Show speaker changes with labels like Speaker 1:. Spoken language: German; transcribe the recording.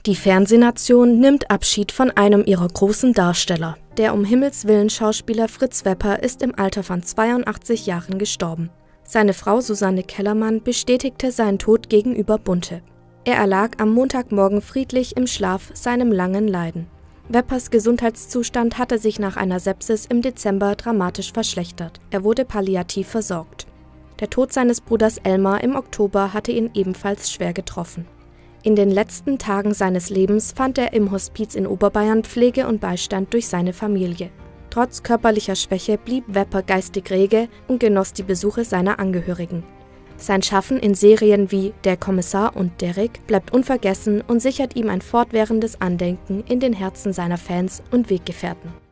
Speaker 1: Die Fernsehnation nimmt Abschied von einem ihrer großen Darsteller. Der um Himmels Willen Schauspieler Fritz Wepper ist im Alter von 82 Jahren gestorben. Seine Frau Susanne Kellermann bestätigte seinen Tod gegenüber Bunte. Er erlag am Montagmorgen friedlich im Schlaf seinem langen Leiden. Weppers Gesundheitszustand hatte sich nach einer Sepsis im Dezember dramatisch verschlechtert. Er wurde palliativ versorgt. Der Tod seines Bruders Elmar im Oktober hatte ihn ebenfalls schwer getroffen. In den letzten Tagen seines Lebens fand er im Hospiz in Oberbayern Pflege und Beistand durch seine Familie. Trotz körperlicher Schwäche blieb Wepper geistig rege und genoss die Besuche seiner Angehörigen. Sein Schaffen in Serien wie Der Kommissar und Derrick bleibt unvergessen und sichert ihm ein fortwährendes Andenken in den Herzen seiner Fans und Weggefährten.